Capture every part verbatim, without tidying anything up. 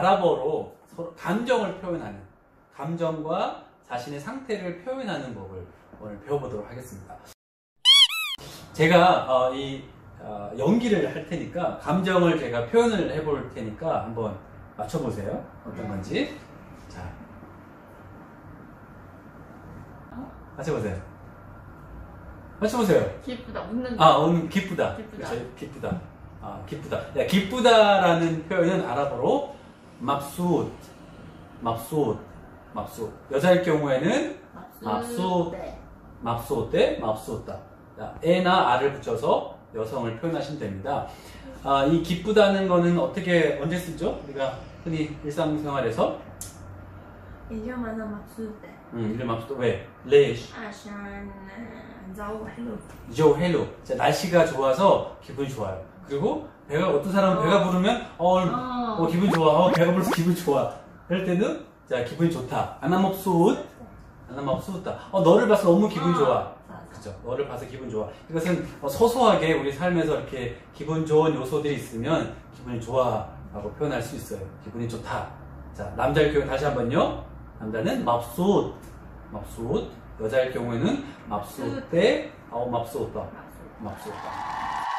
아랍어로 서로 감정을 표현하는, 감정과 자신의 상태를 표현하는 법을 오늘 배워보도록 하겠습니다. 제가 어, 이 어, 연기를 할 테니까 감정을 제가 표현을 해볼 테니까 한번 맞춰보세요. 어떤 건지. 자, 맞춰보세요. 맞춰보세요. 기쁘다. 웃는 아, 음, 기쁘다. 기쁘다. 그렇죠, 기쁘다. 아, 기쁘다. 야, 기쁘다라는 표현은 아랍어로 맙숫, 맙숫, 맙숫. 여자일 경우에는 맙숫, 네. 맙숫대, 맙숫다. 자, 에나 아를 붙여서 여성을 표현하시면 됩니다. 아, 이 기쁘다는 거는 어떻게, 언제 쓰죠? 우리가 흔히 일상생활에서. اليوم أنا مبسوطة 음, 이름 맙숫, 왜? 레이시. عشان الجو حلو. 조 헬로. 자, 날씨가 좋아서 기분이 좋아요. 그리고 배가, 어떤 사람은 어. 배가 부르면 어, 어. 어 기분 좋아. 어, 배가 불러서 기분 좋아. 그럴 때는 자, 기분이 좋다. 아나 맙숫. 아나 맙숫다. 어, 너를 봐서 너무 기분 좋아. 그죠? 너를 봐서 기분 좋아. 이것은 소소하게 우리 삶에서 이렇게 기분 좋은 요소들이 있으면 기분이 좋아라고 표현할 수 있어요. 기분이 좋다. 자, 남자일 경우 다시 한번요. 남자는 맙숫, 맙숫. 여자일 경우에는 맙숫 대, 어, 맙숫다. 맙숫다.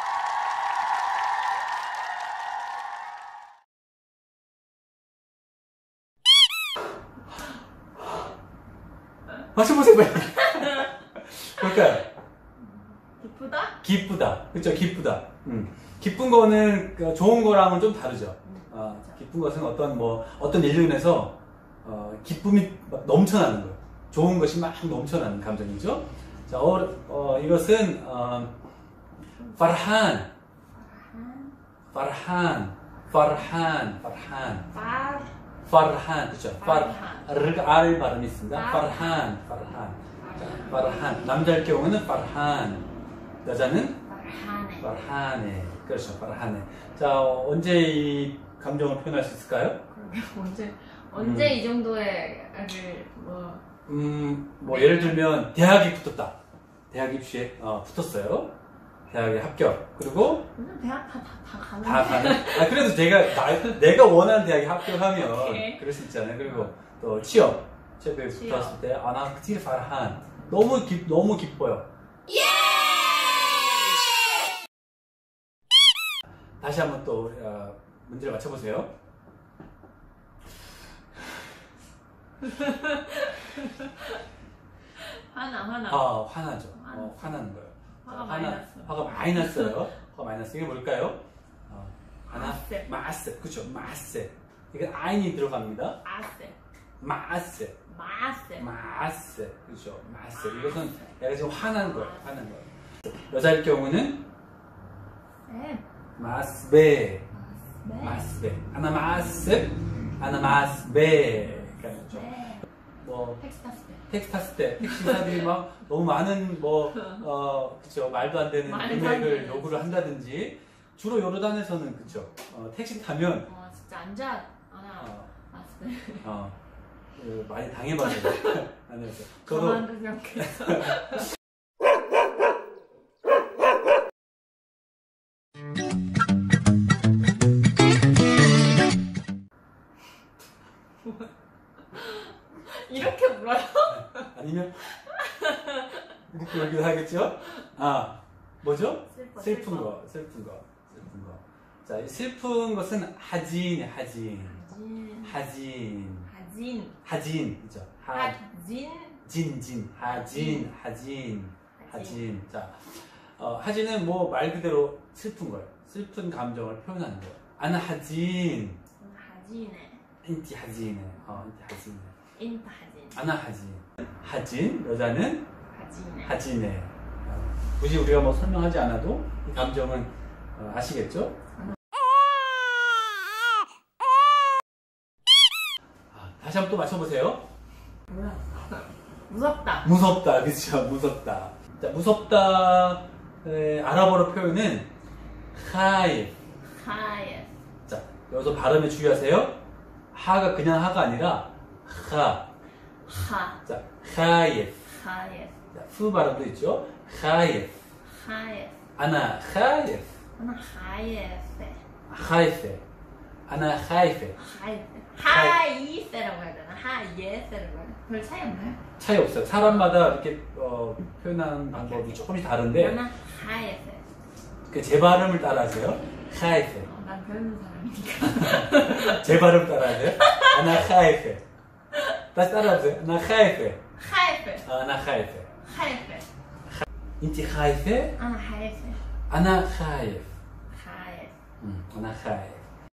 맞춰보세요, 빨리. 뭘까요? 기쁘다? 기쁘다. 그쵸, 기쁘다. 음. 기쁜 거는 그 좋은 거랑은 좀 다르죠. 어, 기쁜 것은 어떤 뭐, 어떤 일로 인해서, 어, 기쁨이 막 넘쳐나는 거예요. 좋은 것이 막 넘쳐나는 감정이죠. 자, 어, 어 이것은, 어, 파르한. 파르한. 파르한. 파르한. 파 파르한. 그쵸. 파르한. 르, 알 발음이 있습니다. 파르한. 파르한. 파르한. 자, 파르한. 남자일 경우는 파르한. 여자는 파르하네. 파르하네. 그렇죠. 파르하네. 자, 어, 언제 이 감정을 표현할 수 있을까요? 그러게 언제 언제 이 정도의 를 뭐 음, 뭐 예를 들면 대학이 붙었다. 대학 입시에 어, 붙었어요. 대학에 합격. 그리고 요즘 대학 다 다 가는. 다 가는. 아, 그래도 제가 나, 내가 원하는 대학에 합격하면 오케이. 그럴 수 있잖아요. 그리고 또 취업. 취업에 취업. 붙었을 때 아나 그티 파르한. 너무 기 너무 기뻐요. 다시 한번 또 어, 문제를 맞춰보세요. 화나 화나. 아, 화나죠. 어, 화나는 거예요. 화가 자, 많이 화나- 났어. 화가 많이 났어요. 화가 많이 났어요. 이게 뭘까요? 어, 하나, 마세. 마세. 그렇죠. 마세. 이건 아인이 들어갑니다. 아세. 마세. 마세. 마세. 그렇죠. 마세. 이것은 내가 지금 화난 거예요. 화난 거예요. 여자일 경우는 네. 마스베. 네. 마스베. 아나 마스. 아나 마스베. 그렇죠. 네. 뭐 택시 탔을 때. 택시 탔을 때 택시사들이 막 너무 많은 뭐 어 그쵸 말도 안 되는 말도 안 금액을 되는. 요구를 한다든지 주로 요르단에서는 그쵸 어, 택시 타면 어 진짜 앉아 하나 어, 마세. 어, 그 많이 당해봐서 나는 저도 가만히 생각해서. 이렇게 물어요? 아니면 이렇게 여기도 하겠죠? 아 뭐죠? 슬퍼, 슬픈 슬퍼. 거 슬픈 거 슬픈 거. 자, 이 슬픈 것은 하진 하진 하진. 하진 하진. 하진 그죠? 하 하진. 진진 하진 하진 하진 자 어, 하진은 뭐 말 그대로 슬픈 거예요. 슬픈 감정을 표현하는 거예요. 아나 하진 하진에. 인티 하진에 어 인티 하진에 인타 하진. 아나 하진 하진 여자는 하진에. 하진에 어, 굳이 우리가 뭐 설명하지 않아도 이 감정은 어, 아시겠죠? 아, 다시 한번 또 맞춰보세요. 뭐야? 무섭다. 무섭다, 그렇죠? 무섭다. 자, 무섭다. 에, 아랍어로 표현은 하이. 하예. 자, 여기서 발음에 주의하세요. 하가 그냥 하가 아니라 하. 하. 자, 하이. 하예. 자, 후 발음도 있죠. 하이. 하예. 아나 하이. 하나 하예페. 하이페. 아나 하이페. 하이세라고 해야 되나? 하예세라고 해야 되나? 별 차이 없나요? 차이 없어요. 사람마다 이렇게 어, 표현하는 방법이 조금씩 다른데 나는 하예세. 그 제 발음을 따라하세요. 하이페. 어, 난 배우는 사람이니까. 제 발음 따라하세요. 아나 하이페. 다시 따라하세요. 아나 하이페. 하예세. 아나 하이페. 하예세. 인티 하이페? 아 하예세. 아나 하이페. 하예세. 음, 아나 하이페.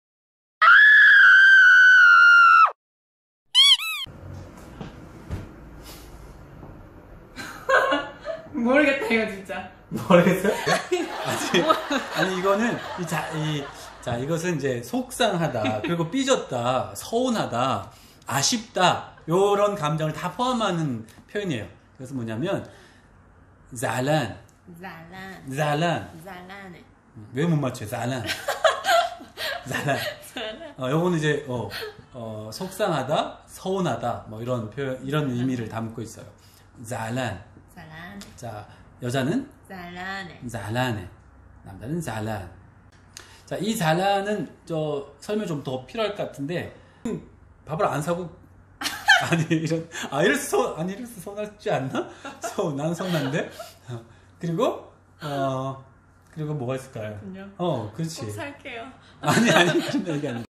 모르겠다 이거 진짜. 모르겠어요? 아니, 아니 이거는 이 자, 이, 자 이것은 이제 속상하다, 그리고 삐졌다, 서운하다, 아쉽다 요런 감정을 다 포함하는 표현이에요. 그래서 뭐냐면 잘란, 잘란, 잘란. 잘란해. 왜 못 맞춰요? 잘란. 잘란. 어, 요거는 이제 어, 어, 속상하다, 서운하다 뭐 이런 표현, 이런 의미를 담고 있어요. 잘란. 잘란. 자, 여자는 잘란해. 잘란해. 남자는 잘란. 자, 이 잘란은 저 설명 좀 더 필요할 것 같은데 밥을 안 사고 아니 이런 아 이래서 서 아니 이래서 서운하지 않나? 서난 서운한데. 어, 그리고 어 그리고 뭐가 있을까요? 그럼요. 어, 그렇지. 꼭 살게요. 아니 아니 그런 얘기 아니.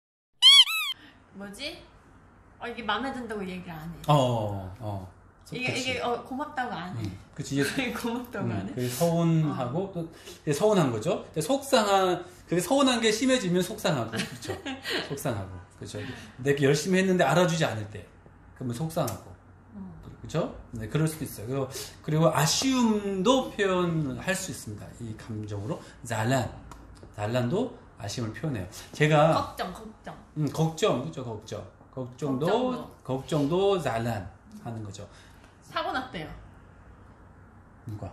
뭐지? 어 이게 마음에 든다고 얘기를 안 해. 어, 어. 이게 그치. 이게 어 고맙다고 안 해. 음, 그치. 이게 고맙다고 안 해. 그 서운하고 어. 또 그게 서운한 거죠. 근데 속상한 그게 서운한 게 심해지면 속상하고 그렇죠. 속상하고 그렇죠. 내가 열심히 했는데 알아주지 않을 때 그러면 속상하고 어. 그렇죠. 네, 그럴 수도 있어요. 그리고 그리고 아쉬움도 표현할 수 있습니다. 이 감정으로 잘란, 잘란도 아쉬움을 표현해요. 제가 걱정 걱정. 음, 걱정 그렇죠. 걱정, 걱정도 걱정도. 걱정도 잘란 하는 거죠. 사고 났대요. 누가?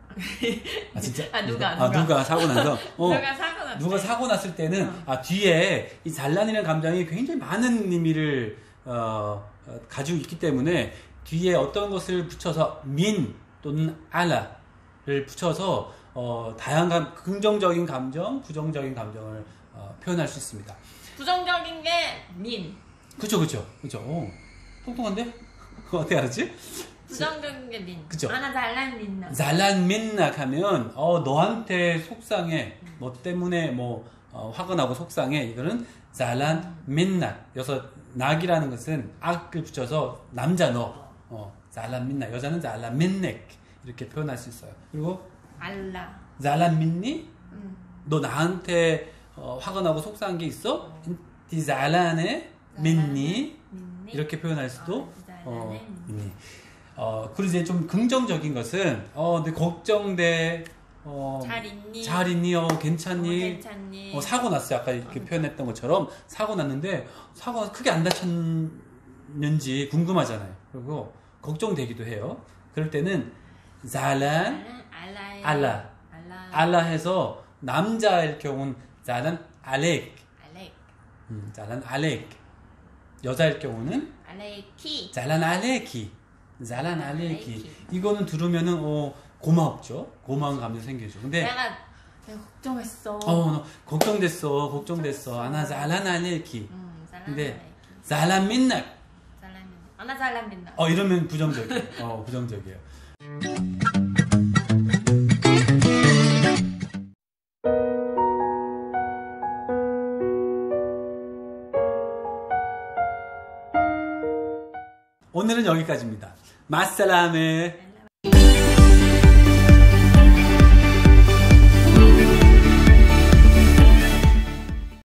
아 진짜? 아, 누가, 아 누가. 누가 사고 나서? 어, 누가 사고 났대. 누가 사고 났을 때는 어. 아 뒤에 이 잘란이라는 감정이 굉장히 많은 의미를 어, 어, 가지고 있기 때문에 뒤에 어떤 것을 붙여서 민 또는 알라를 붙여서 어, 다양한 긍정적인 감정, 부정적인 감정을 어, 표현할 수 있습니다. 부정적인 게 민. 그죠, 그죠, 그죠. 오, 똑똑한데? 어떻게 알았지? 부정적인 게 민. 그쵸. 아나 잘난 민나. 잘란 민낙 하면 어 너한테 속상해 뭐 때문에 뭐 어, 화가 나고 속상해 이거는 잘란 민낙. 여기서 낙이라는 것은 악을 붙여서 남자 너 어, 잘란 민낙. 여자는 잘란 민넥 이렇게 표현할 수 있어요. 그리고 알라. 잘란 민니? 음. 너 나한테 어, 화가 나고 속상한 게 있어? 디 잘란해 민니 민니. 이렇게 표현할 수도 아, 잘란해 어, 민니. 민니. 어, 그리고 이제 좀 긍정적인 것은, 어, 내 걱정돼, 어, 잘 있니? 잘 있니? 어, 어, 괜찮니? 괜찮니? 어, 사고 났어요. 아까 이렇게 표현했던 것처럼, 사고 났는데, 사고가 크게 안 다쳤는지 궁금하잖아요. 그리고, 걱정되기도 해요. 그럴 때는, 잘란, 알라에. 알라. 알라. 알라 해서, 남자일 경우는, 잘란, 알렉. 알렉. 음, 잘란, 알렉. 여자일 경우는, 알레키. 잘란 알레키. 잘란 알레키. 알레키. 이거는 들으면은 어 고맙죠. 고마운 감정이 생기죠. 근데 내가 내가 걱정했어. 어 너 걱정됐어. 걱정됐어. 아나 잘란 알레키. 음, 잘난 근데 알레키. 잘란 민낙. 잘난 민나. 아나 잘난 민나. 어 이러면 부정적이에요. 어 부정적이에요. 오늘은 여기까지입니다. 마살라메.